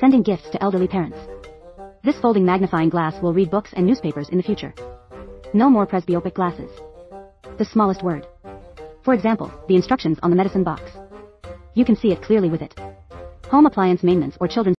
Sending gifts to elderly parents. This folding magnifying glass will read books and newspapers in the future. No more presbyopic glasses. The smallest word. For example, the instructions on the medicine box. You can see it clearly with it. Home appliance maintenance or children's